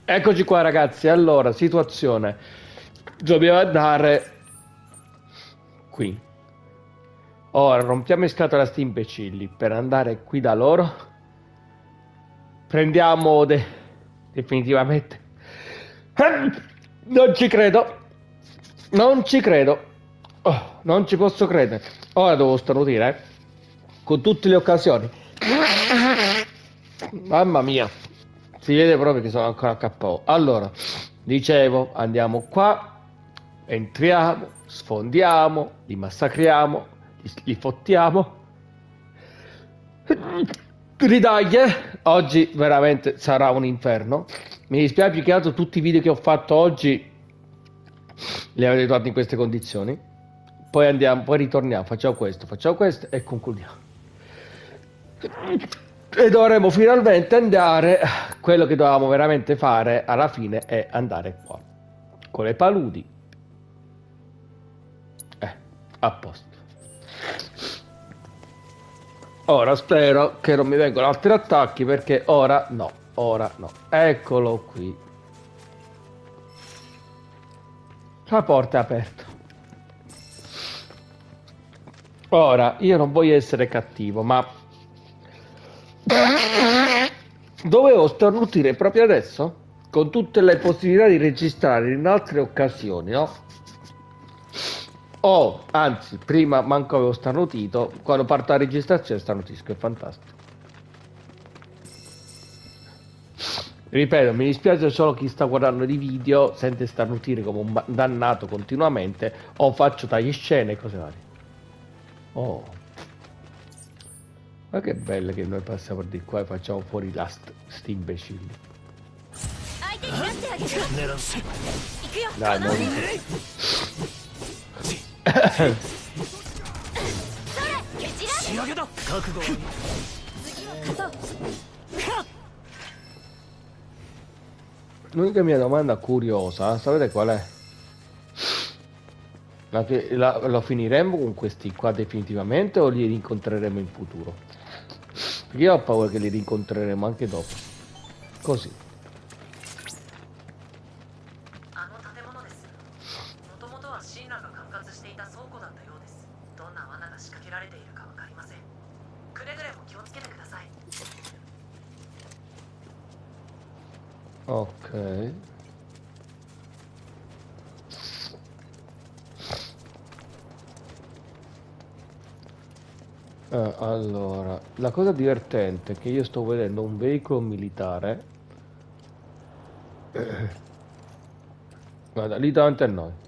Eccoci qua ragazzi, allora, situazione. Dobbiamo andare qui. Ora rompiamo in scatola a sti imbecilli per andare qui da loro. Prendiamo definitivamente. Non ci credo. Non ci credo. Oh, non ci posso credere. Ora devo starnutire, con tutte le occasioni. Mamma mia. Si vede proprio che sono ancora KO. Allora, dicevo, andiamo qua, entriamo, sfondiamo, li massacriamo, li fottiamo. Ridaglie, oggi veramente sarà un inferno. Mi dispiace più che altro tutti i video che ho fatto oggi li avete trovati in queste condizioni. Poi andiamo, poi ritorniamo, facciamo questo e concludiamo. E dovremo finalmente andare. Quello che dovevamo veramente fare alla fine è andare qua con le paludi. A posto. Ora spero che non mi vengano altri attacchi, perché ora no. Eccolo qui. La porta è aperta. Ora io non voglio essere cattivo, ma dovevo starnutire proprio adesso, con tutte le possibilità di registrare in altre occasioni, no? O anzi, prima manco avevo starnutito, quando parto la registrazione starnutisco, è fantastico. Ripeto, mi dispiace solo chi sta guardando i video sente starnutire come un dannato continuamente, o faccio tagli scene e cose varie. Oh, ma che bello che noi passiamo di qua e facciamo fuori sti imbecilli. Dai, non... L'unica mia domanda curiosa, sapete qual è? Lo finiremo con questi qua definitivamente o li rincontreremo in futuro? Perché io ho paura che li rincontreremo anche dopo. Così. Ok. Allora, la cosa divertente è che io sto vedendo un veicolo militare. Guarda, lì davanti a noi.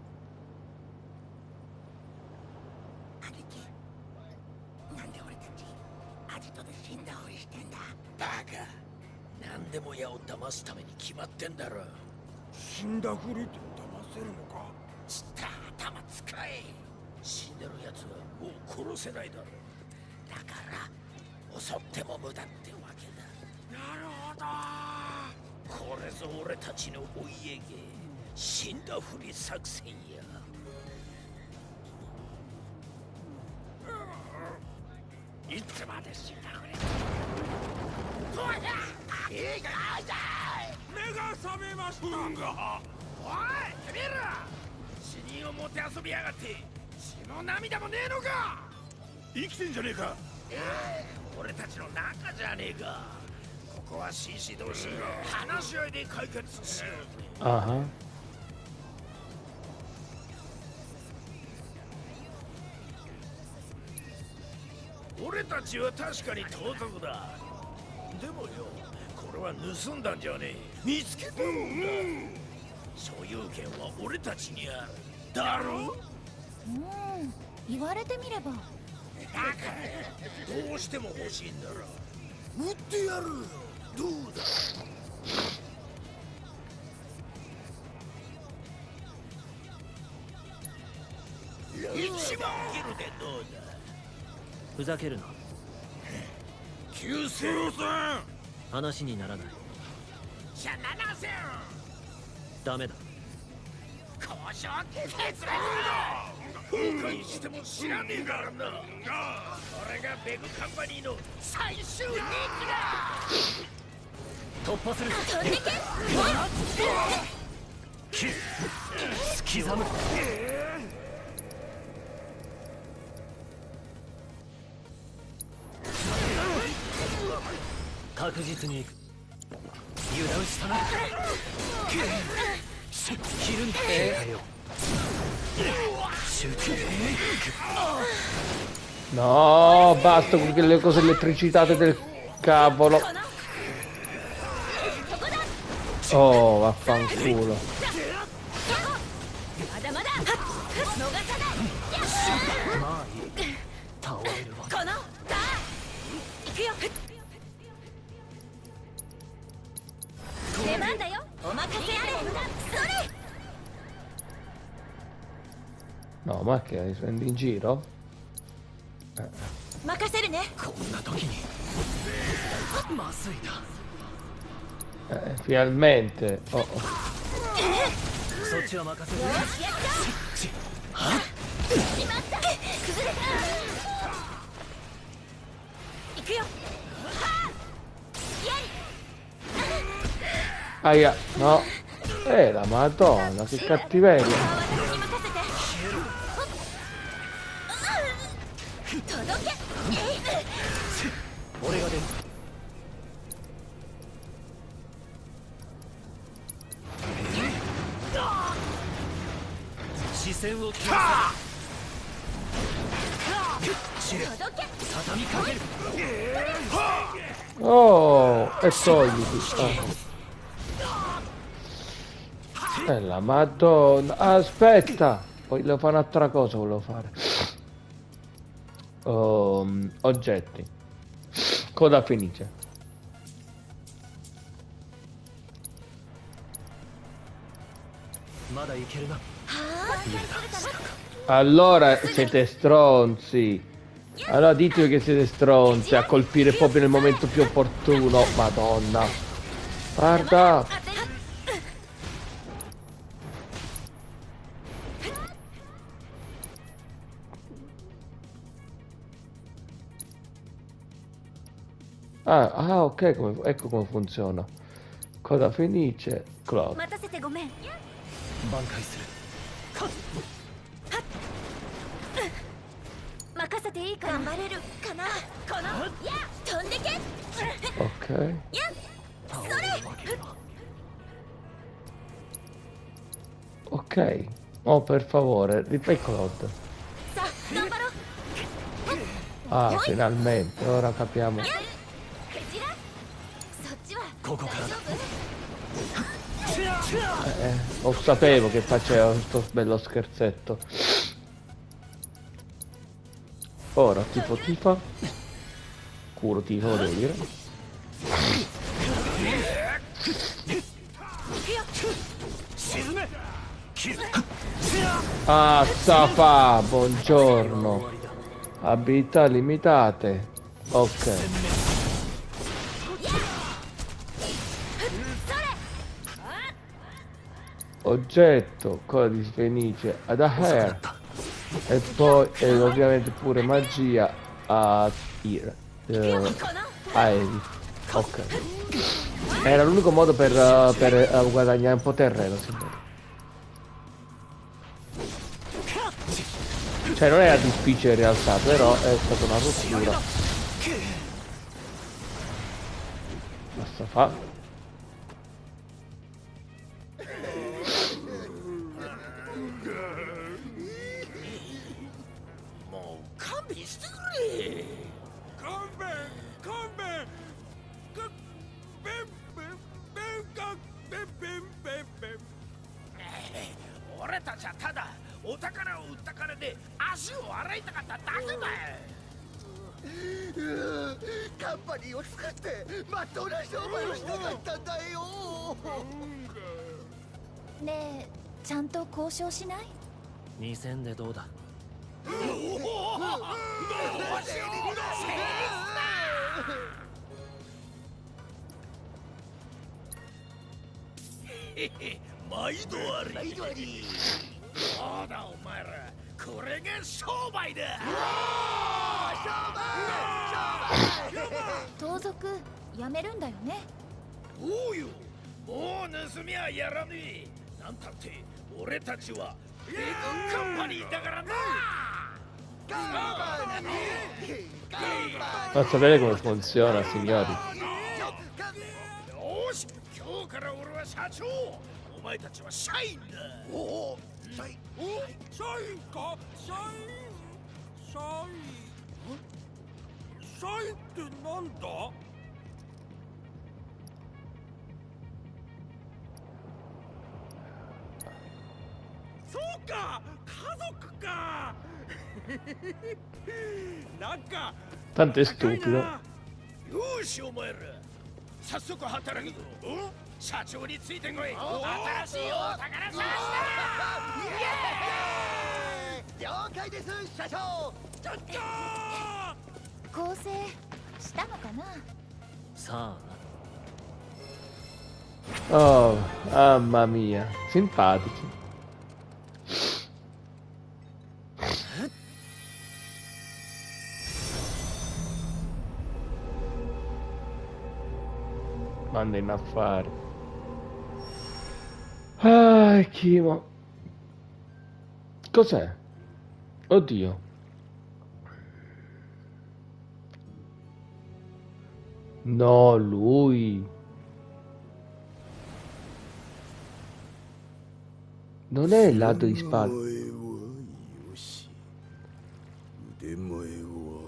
Ah. 突破する。飛んでけ。刻む。確実に行く。油断したな。切るんだ。警戒を。集中。 No, basta con quelle cose elettricitate del cavolo. Oh, vaffanculo. No, ma che li prendi in giro? Finalmente. Oh. Aia, no. La Madonna, che cattiveria. Oh, e togliti. La Madonna. Aspetta. Volevo fare un'altra cosa, volevo fare. Oggetti. Coda fenice. Allora siete stronzi. Allora dite che siete stronzi a colpire proprio nel momento più opportuno. Madonna. Guarda. Ok, ecco come funziona. Coda fenice, Cloud. Ok. Ok. Oh, per favore, rifai Cloud. Ah, finalmente, ora capiamo. Lo sapevo che faceva questo bello scherzetto. Ora tifa. Curo tifo, devo dire. Ah, Safa, buongiorno. Abilità limitate. Ok. Oggetto, coda di fenice ad hair. E poi ovviamente pure magia a aeri. Ok. Era l'unico modo per guadagnare un po' terreno, signore. Cioè non era difficile in realtà, però è stata una rottura. Basta fa. ねえ、ちゃんと交渉しない？ 2000でどうだ。毎度あり。そうだお前ら、これが商売だ。 盗賊やめるんだよね。 おお、 盗みはやらねえ。なんたって俺たちはレグカンパニーだからな。 Ma sapete come funziona, signori? よし、今日から俺は社長。お前たちは社員だ。おお、社員。 社員か？社員ってなんだ？そうか、家族か。なんか Tanto è stupido. よし、お前ら早速働くぞ。社長についてこい。新しいお宝探しだ。 了解です、社長。 構成したのかな。 さあ Oh, mamma mia, simpatici. Manda in affari. Ah, Kimo. Cos'è? Oddio. No, lui. Non è il lato di spalla. 腕前は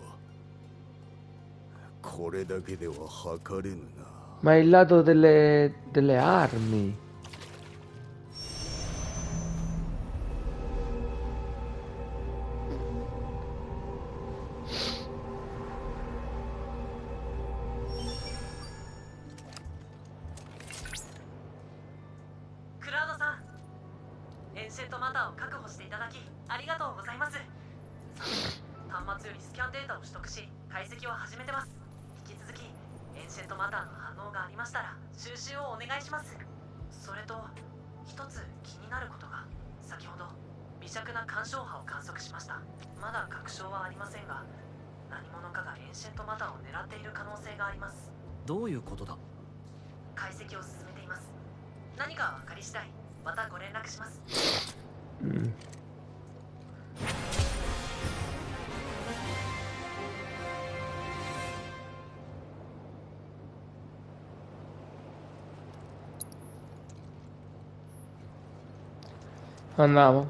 これだけでは測れぬな。 Ma è il lato delle armi. Claude さん、エンシェントマターを確保していただきありがとうございます。端末よりスキャンデータを取得し解析を始めてます。引き続きエンシェントマターの反応がありましたら収集をお願いします。それと一つ気になることが、先ほど微弱な干渉波を観測しました。まだ確証はありませんが、何者かがエンシェントマターを狙っている可能性があります。 どういうことだ？ 解析を進めています。何か分かり次第またご連絡します。 Andiamo.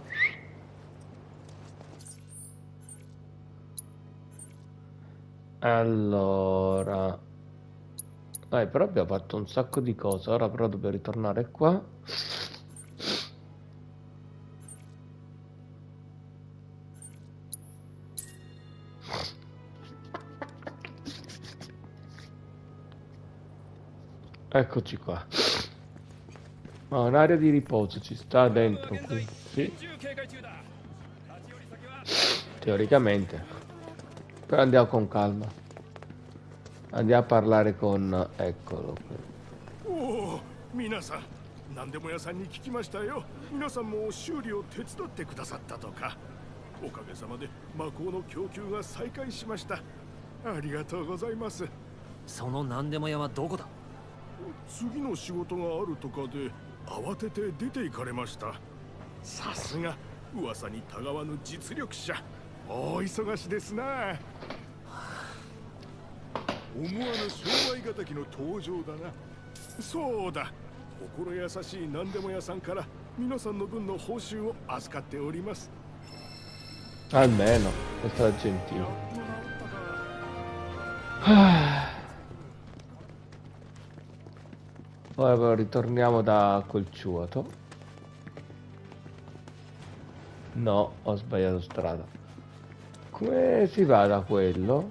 Allora, dai, però abbiamo fatto un sacco di cose. Ora però dobbiamo ritornare qua. Eccoci qua. Ma un'area di riposo ci sta dentro qui. Sì. Teoricamente. Però andiamo con calma. Andiamo a parlare con... Eccolo qui. おお、皆さん、何でも屋さんに聞きましたよ。皆さんも修理を手伝ってくださったとか。おかげさまで魔法の供給が再開しました。ありがとうございます。 その何でも屋はどこだ？ 次の仕事があるとかで慌てて出て行かれました。さすが噂にたがわぬ実力者。大忙しですな。思わぬ商売敵の登場だな。そうだ、心優しい何でも屋さんから皆さんの分の報酬を預かっております。 Almeno, è stato gentile. Ah. Ora però ritorniamo da quel ciuato. No, ho sbagliato strada. Come si va da quello?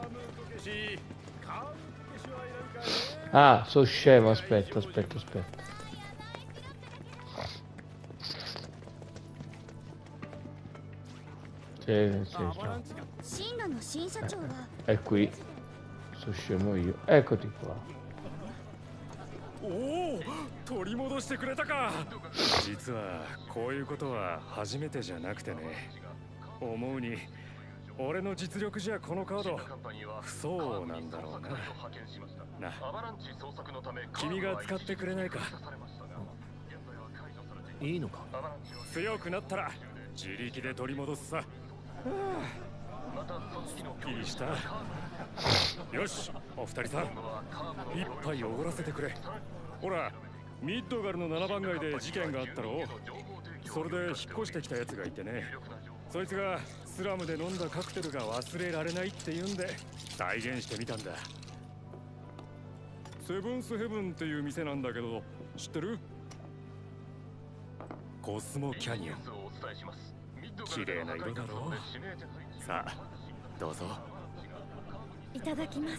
Ah, sono scemo, aspetta. Sì. È qui. Sono scemo io. Eccoti qua. おお、取り戻してくれたか。 実はこういうことは初めてじゃなくてね。思うに俺の実力じゃこのカード不相なんだろうな。な、君が使ってくれないか。 いいのか。 強くなったら自力で取り戻すさ。すっきりした。よし、お二人さん、一杯おごらせてくれ。ほら、ミッドガルの7番街で事件があったろ。それで引っ越してきたやつがいてね。そいつがスラムで飲んだカクテルが忘れられないって言うんで再現してみたんだ。セブンスヘブンっていう店なんだけど知ってる？コスモキャニオン。綺麗な色だろう。さあどうぞ。 いただきます。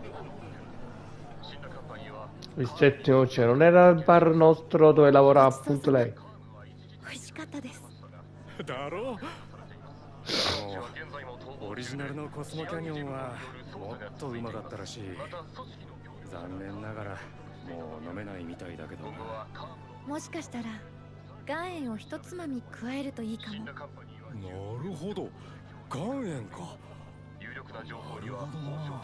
Il settimo cielo, non era il bar nostro dove lavorava appunto lei. 美味しかったです。 だろう。オリジナルのコスモキャニオンはもっとうまかったらしい。残念ながらもう飲めないみたいだけど。 もしかしたら岩塩を一つまみ加えるといいかも。 なるほど、岩塩か。なるほどな。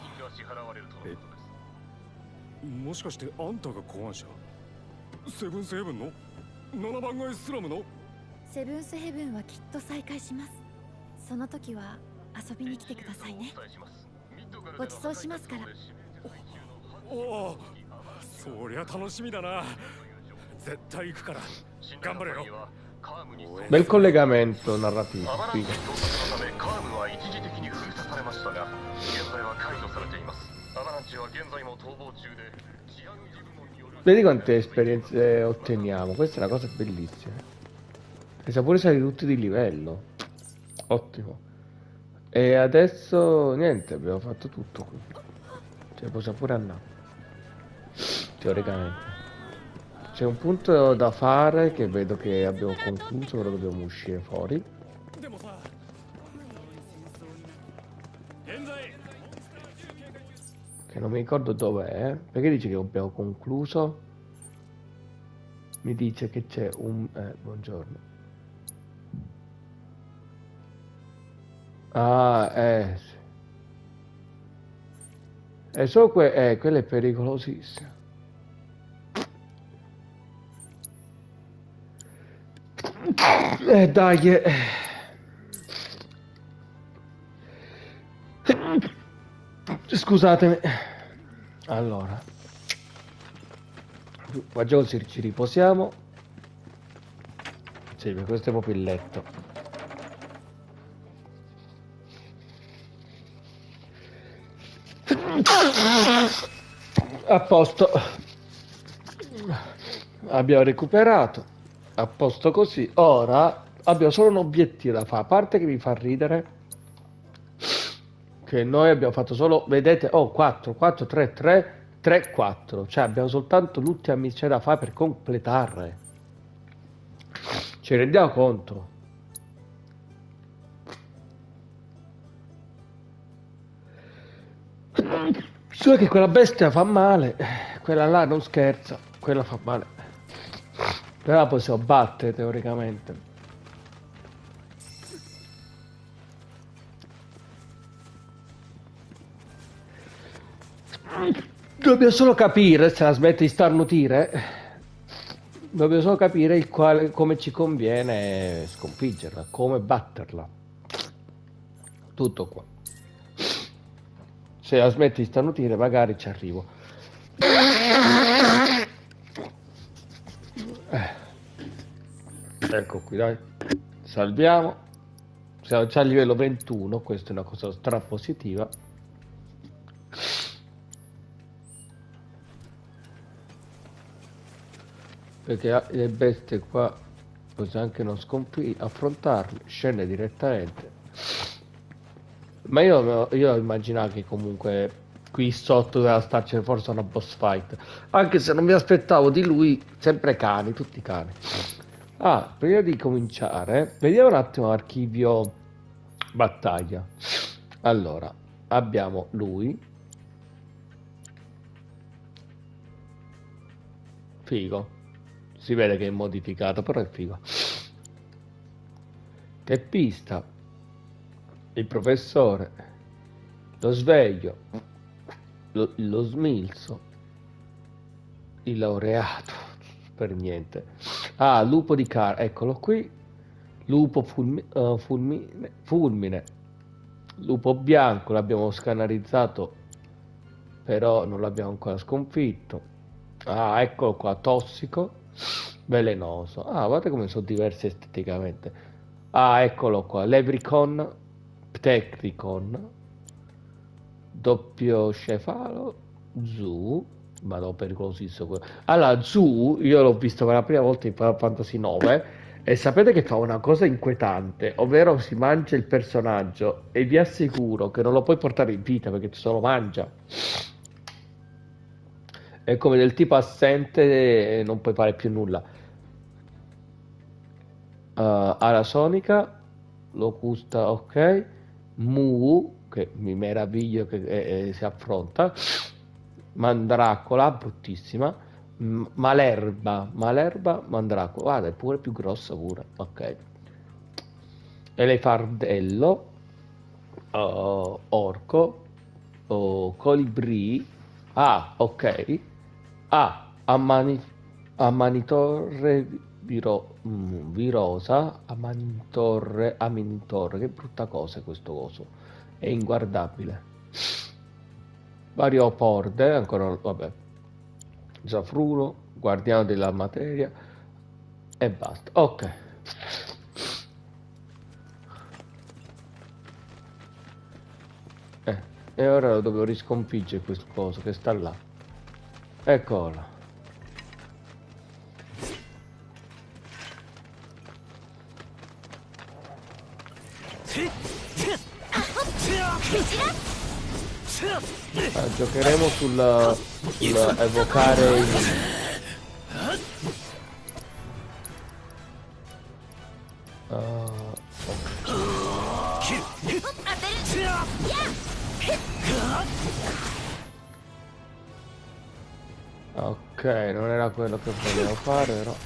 もしかしてあんたが考案者？セブンスヘブンの7番街スラムの？ セブンスヘブンはきっと再開します。その時は遊びに来てくださいね。ごちそうしますから。 おお、そりゃ楽しみだな。絶対行くから頑張れよ。 Bel collegamento narrativo. カームは一時的に封鎖されましたが、現在は解除されています。アバランチは現在も逃亡中で、治安義務による Vedi quante esperienze otteniamo, questa è una cosa bellissima. E siamo pure saliti tutti di livello. Ottimo. E adesso niente, abbiamo fatto tutto qui. Cioè possiamo pure andare. Teoricamente. C'è un punto da fare che vedo che abbiamo concluso, però dobbiamo uscire fuori. Che non mi ricordo dov'è. Perché dice che abbiamo concluso? Mi dice che c'è un... buongiorno. Ah, sì. E solo quello è pericolosissimo. Dai. Scusatemi. Allora. Facciamo così, ci riposiamo. Sì, perché questo è proprio il letto. A posto. Abbiamo recuperato. A posto così. Ora abbiamo solo un obiettivo da fare. A parte che mi fa ridere che noi abbiamo fatto solo, vedete, 4, 4, 3, 3, 3, 4. Cioè abbiamo soltanto l'ultima missione da fare per completare. Ci rendiamo conto? Solo che quella bestia fa male. Quella là non scherza. Quella fa male. Però la possiamo battere teoricamente. Dobbiamo solo capire se la smette di starnutire. Dobbiamo solo capire come ci conviene sconfiggerla, come batterla. Tutto qua. Se la smette di starnutire magari ci arrivo. Ecco qui, dai. Salviamo. Siamo già a livello 21, questa è una cosa strapositiva. Perché le bestie qua possiamo anche non affrontarle, scende direttamente. Ma io immaginavo che comunque qui sotto doveva starci forse una boss fight, anche se non mi aspettavo di lui, sempre cani, tutti cani. Ah, prima di cominciare vediamo un attimo l'archivio battaglia. Allora abbiamo lui, figo, si vede che è modificato, però è figo. Teppista, il professore, lo sveglio, lo smilzo, il laureato, per niente, Ah, lupo di Car, eccolo qui. Lupo fulmine. Lupo bianco, l'abbiamo scannerizzato, però non l'abbiamo ancora sconfitto. Ah, eccolo qua, tossico, velenoso. Ah, guardate come sono diversi esteticamente. Ah, eccolo qua, Levricon, Ptetricon, doppio cefalo, Zu, ma no, pericolosissimo quello. Allora, Zu, io l'ho visto per la prima volta in Final Fantasy 9 e sapete che fa una cosa inquietante, ovvero si mangia il personaggio e vi assicuro che non lo puoi portare in vita perché se lo mangia. È come del tipo assente e non puoi fare più nulla. Ala sonica, locusta, ok. Mu, che mi meraviglio che si affronta. Mandracola, bruttissima. Malerba, mandracola. Guarda, è pure più grossa pure. Ok. Elefardello, orco, colibrì. Ah, ok. Ah, Ammanitorre virosa, Amanitorre, che brutta cosa è questo coso, è inguardabile. Varioporde, ancora, vabbè, Zafruno, guardiano della materia e basta. Ok. E ora lo devo risconfiggere questo coso che sta là. Eccola. Giocheremo sul evocare ok, non era quello che volevo fare, però.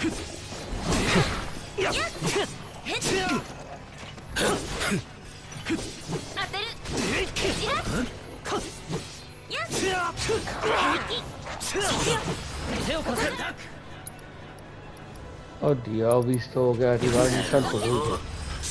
Oddio, ho visto che arriva ogni tanto tutto.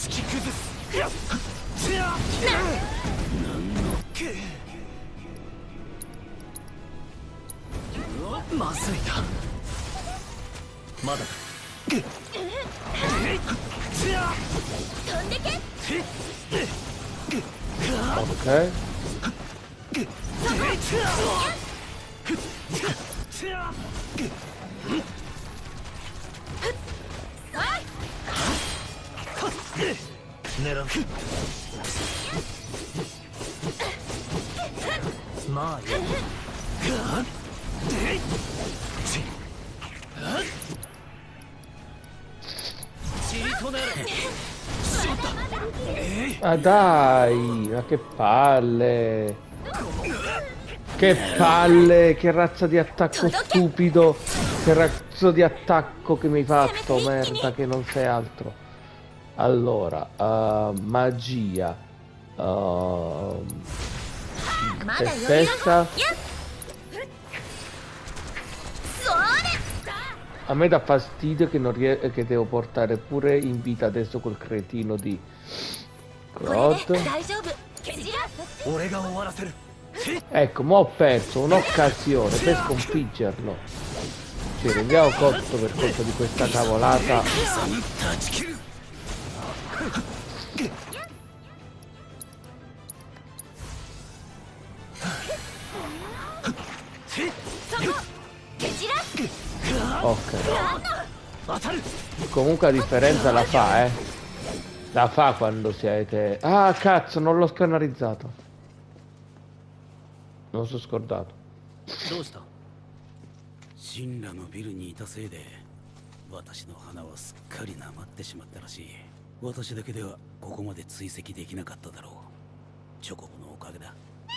Ok. Ah dai, ma che palle! Che palle, che razza di attacco stupido, che razza di attacco che mi hai fatto, merda, che non sei altro. Allora, magia, tempesta. A me dà fastidio che non che devo portare pure in vita adesso quel cretino di Claude. Ecco, mo ho perso un'occasione per sconfiggerlo. Ci rendiamo conto per colpa di questa cavolata. Ok. Comunque la differenza la fa, La fa quando siete... Ah, cazzo, non l'ho scannerizzato. Non sono scordato. どうした神羅のビルにいたせいで私の花はすっかりなまってしまったらしい。私だけではここまで追跡できなかっただろう。チョコボのおかげだ。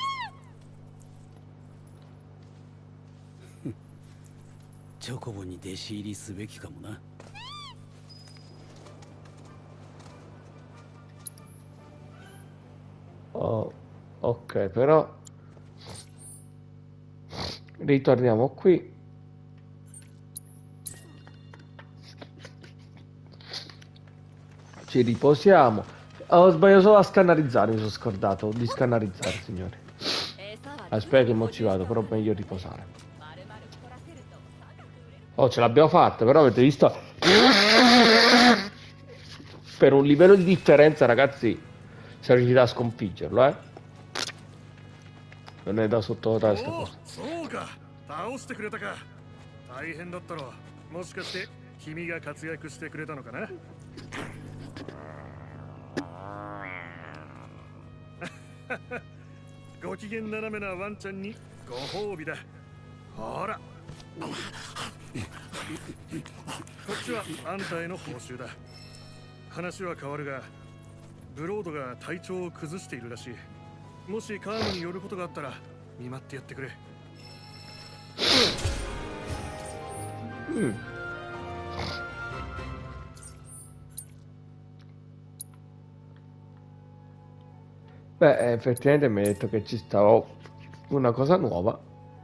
チョコボに弟子入りすべきかもな。 Oh, ok, però ritorniamo qui. Ci riposiamo. Ho sbagliato solo a scannarizzare, mi sono scordato di scannarizzare, signori. Aspetta che mo ci vado, però meglio riposare. Oh, ce l'abbiamo fatta, però avete visto? Per un livello di differenza, ragazzi, siamo riusciti a sconfiggerlo, eh? Non è da sottovalutare questa cosa. そうか、倒してくれたか。大変だったろ。もしかして君が活躍してくれたのかな。ご機嫌斜めなワンちゃんにご褒美だ。ほら。こっちはあんたへの報酬だ。話は変わるが、ブロードが体調を崩しているらしい。もしカームに寄ることがあったら見舞ってやってくれ。 Beh, effettivamente mi hai detto che ci stava una cosa nuova.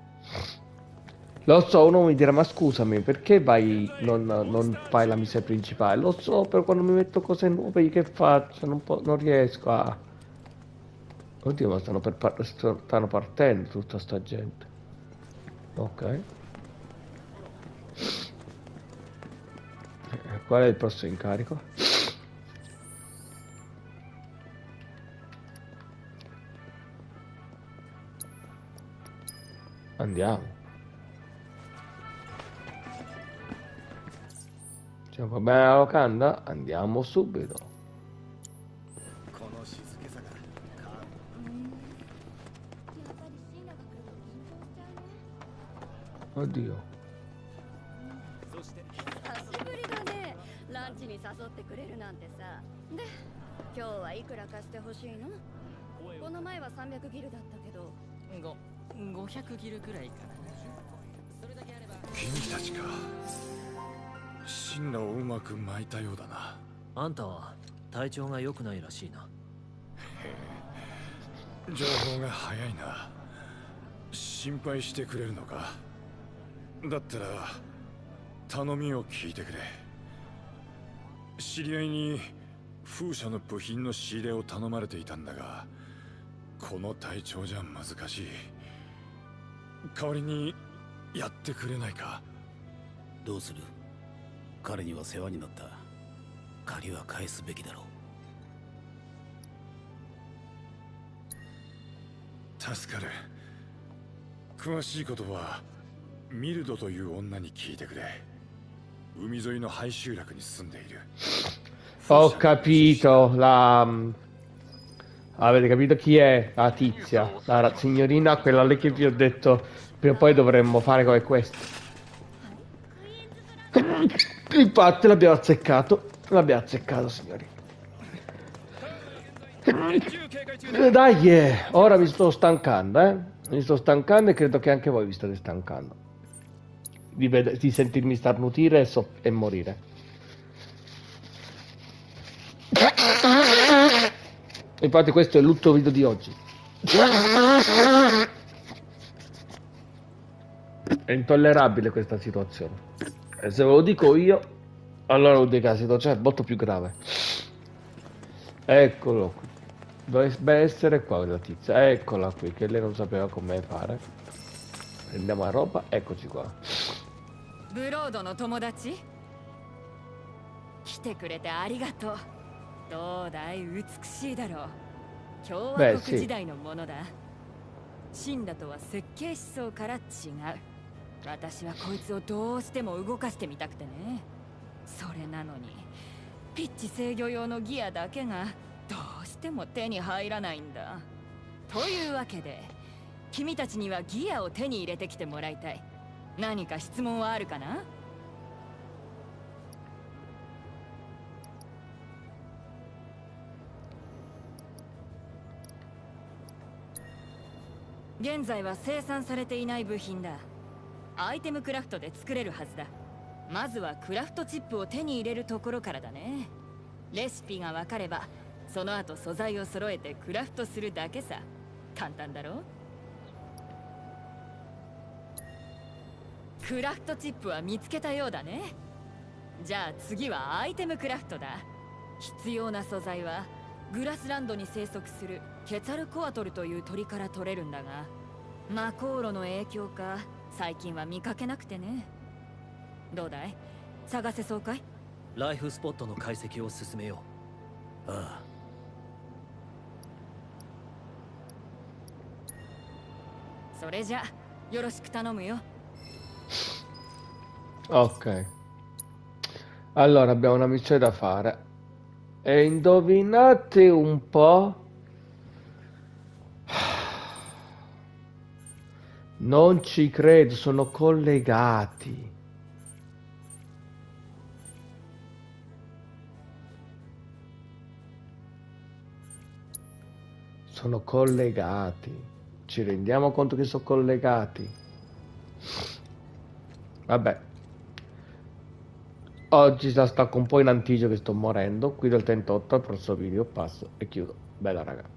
Lo so, uno mi dirà, ma scusami, perché vai, non fai la missione principale? Lo so, però quando mi metto cose nuove, io che faccio? Non riesco a... Oddio, ma stanno partendo tutta sta gente. Ok. Qual è il prossimo incarico? Andiamo. Cioè, va bene la locanda? Andiamo subito. Oddio. 久しぶりだね。ランチに誘ってくれるなんてさ。で、今日はいくら貸してほしいの？この前は300ギルだったけど。 500ギルくらいかな。それだけあれば。 君たちか。進路をうまく巻いたようだな。 あんたは体調が良くないらしいな。 情報が早いな。心配してくれるのか。だったら頼みを聞いてくれ。知り合いに風車の部品の仕入れを頼まれていたんだが、この体調じゃ難しい。代わりにやってくれないか。 どうする？彼には世話になった。借りは返すべきだろう。助かる。詳しいことはミルドという女に聞いてくれ。海沿いの廃集落に住んでいる。 Ho capito, avete capito chi è? La tizia, la signorina, quella lì che vi ho detto prima o poi dovremmo fare come questo. Infatti l'abbiamo azzeccato, signori. Dai, ora mi sto stancando, mi sto stancando e credo che anche voi vi state stancando di sentirmi starnutire e morire. Infatti questo è l'ultimo video di oggi. È intollerabile questa situazione. E se ve lo dico io, allora vuol dire che la situazione è molto più grave. Eccolo qui. Dovrebbe essere qua quella tizia. Eccola qui, che lei non sapeva come fare. Prendiamo la roba, eccoci qua. ブロードの友達？来てくれてありがとう。どうだい、美しいだろう。共和国時代のものだ。シンラとは設計思想から違う。私はこいつをどうしても動かしてみたくてね。それなのにピッチ制御用のギアだけがどうしても手に入らないんだ。というわけで君たちにはギアを手に入れてきてもらいたい。何か質問はあるかな？現在は生産されていない部品だ。アイテムクラフトで作れるはずだ。まずはクラフトチップを手に入れるところからだね。レシピが分かればその後素材を揃えてクラフトするだけさ。簡単だろ？クラフトチップは見つけたようだね。じゃあ次はアイテムクラフトだ。 必要な素材はグラスランドに生息するケツァルコアトルという鳥から取れるんだが、魔航路の影響か最近は見かけなくてね。どうだい、探せそうかい？ ライフスポットの解析を進めよう。ああ。 それじゃよろしく頼むよ。 Ok, allora abbiamo una missione da fare e indovinate un po'. Non ci credo, sono collegati. Sono collegati. Ci rendiamo conto che sono collegati? Vabbè. Oggi la stacco un po' in anticipo che sto morendo. Qui del 38 al prossimo video passo e chiudo. Bella raga.